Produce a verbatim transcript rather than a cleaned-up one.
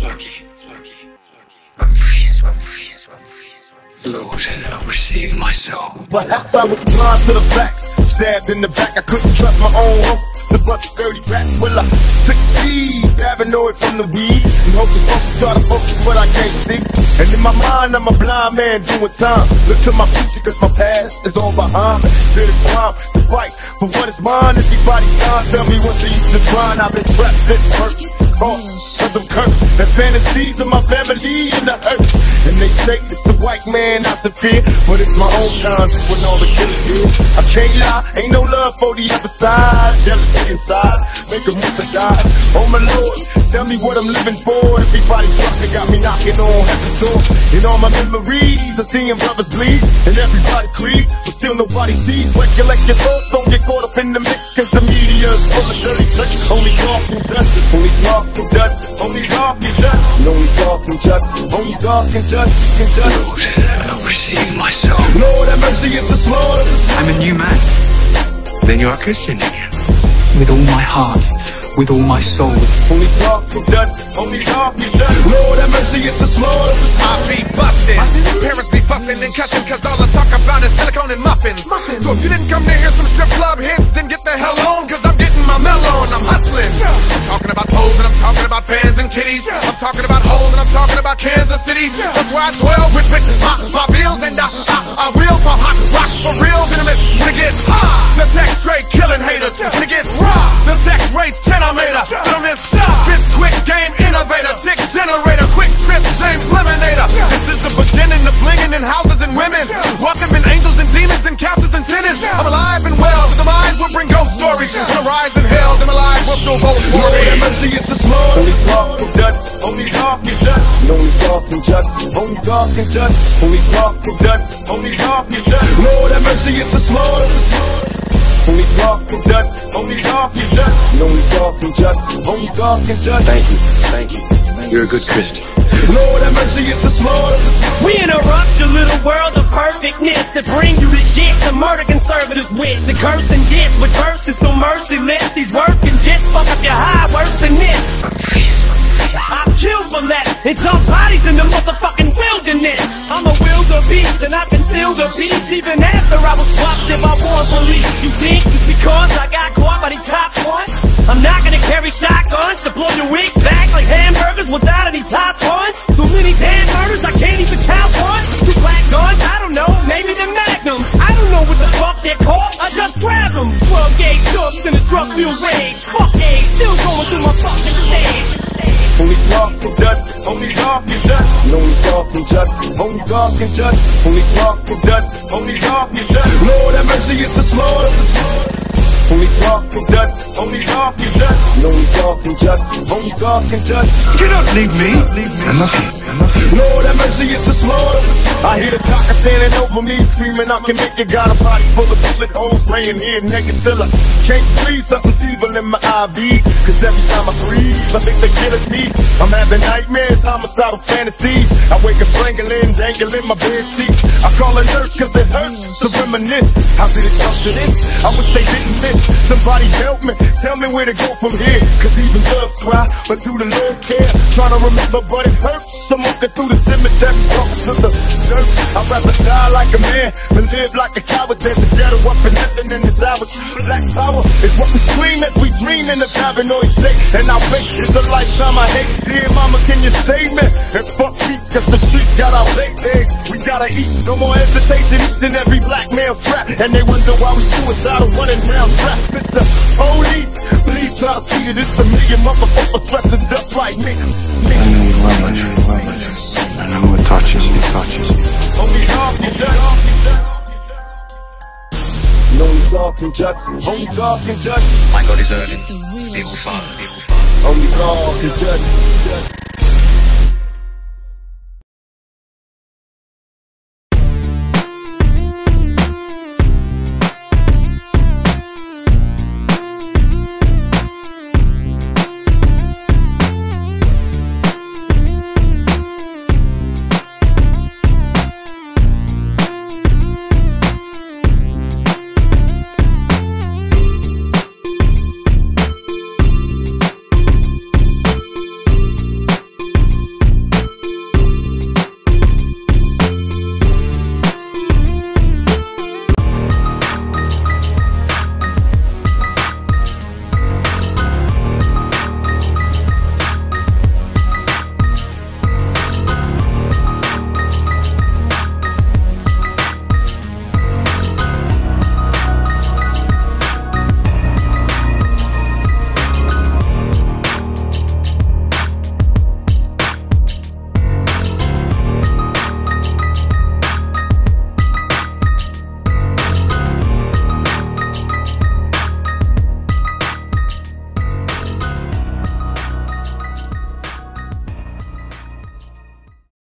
Loki, Lord, receive my soul. Perhaps I was blind to the facts. Stabbed in the back, I couldn't trust my own hope. The bunch of dirty rats, will I succeed? Paranoid from the weed, and hope is supposed to try to focus, but I can't see. And in my mind, I'm a blind man doing time. Look to my future, cause my past is all behind me. Sit and climb to fight for what is mine. Everybody's gone, tell me what's the use of trying. I've been trapped since birth, caught cause I'm cursed. And fantasies of my family in the earth. And they say it's the white man I fear, but it's my own time when all the killers did. I can't lie, ain't no love for the other side. Jealousy inside, make them wish I died. Oh my Lord, tell me what I'm living for. Everybody fucking got me knocking on heaven's door. In all my memories, I seeing brothers bleed, and everybody creep, but still nobody sees. Recollect your thoughts, don't get caught up in the mix, cause the media's full of dirty tricks. Only God can judge, only God can judge, only God can judge, only God can judge, only God can judge, can judge. Lord, receive my soul. Lord, have mercy, it's a slaughter. I'm a new man. Then you are Christian again. With all my heart, with all my soul. Only God can judge, only God can judge. Lord, have mercy, it's a slaughter. I be bustin', parents be fussing and cussing, cause all I talk about is silicone and muffins. muffins. So if you didn't come to hear some strip club hits, then get the hell on, cause I'm getting my melon, I'm hustling. I'm talking about hoes and I'm talking about fans and kitties. I'm talking about hoes and I'm talking about Kansas City. That's why I dwell with, with my, my bills and I, I, I will for hot rock for real venomous when it gets hot. The sex straight killing haters when it gets raw. The sex race genometer, don't miss stop. This quick game innovator, dick generator, quick script, James Eliminator. This is the beginning of blinging in houses and women. Welcome in angels and demons and couches and tenants. I'm alive and well, but the mind will bring ghost stories. When I rise in hell, then my life will still vote for Lord, me. have mercy, it's a slaughter. Only God can judge, only God can judge, only God can judge, only God can judge, only God can judge, only God can judge. Lord, have mercy, it's a slaughter. Only God can judge, only God can judge, only God can judge, only God can judge. Thank you, thank you. You're a good Christian. Lord, have mercy, it's a slaughter. We interrupt your little world of perfectness to bring you the shit to murder conservatives with the curse and diss with verses so merciless. These words can just fuck up your high worse than this. I've killed for less and some bodies in the motherfucking wilderness. I'm a wildebeest and I conceal the beast even after I was watched if I war police. You think just because I got caught by the top ones, I'm not gonna carry shotguns to blow your wigs back like hamburgers without any top ones? So many damn murders I can't even count one. Two black guns, I don't know, maybe the Magnum. I don't know what the fuck they're called, I just grab them. twelve gauge guns in a drug-fueled rage. Fuck AIDS, still going through my fucking stage. Only God can judge, only God can judge, only God can judge, only God can judge, only God can judge, only God can judge. Lord, have mercy, it's a slaughter. Only God can judge, only God can judge, only God can judge, only God can judge. You don't need me. I love you. I love you. Lord, have mercy, it's a slaughter. I hear the talker standing over me, screaming, I can make you. Got a body full of bullet holes, laying here naked till I can't breathe. Something's evil in my I V, cause every time I breathe, I think they're killing me. I'm having nightmares, homicidal fantasies. I wake up strangling, dangling my bed sheets. I call a nurse cause it hurts to reminisce. How did it come to this? I wish they didn't miss. Somebody help me, tell me where to go from here. Cause even doves cry, but do the Lord care? Trying to remember, but it hurts. I'm walking through the cemetery, walking to the dirt. I'd rather die like a man than live like a coward. There's a ghetto up in heaven in this hour. Black power is what we scream as we dream in the paranoid state. And our fate is a lifetime I hate. Dear mama, can you save me? And fuck peace, cause the streets got our late day. We gotta eat, no more hesitation. Each and every black male's trapped, and they wonder why we suicidal running round trapped. Mister Police, please try to see it. It's a million motherfuckers dressing just like me. me. I know you love me. I know it touches me, touches me. Only God can judge. Only God can judge. Only God can judge. My God is early. He will follow. He will follow. Only God can judge.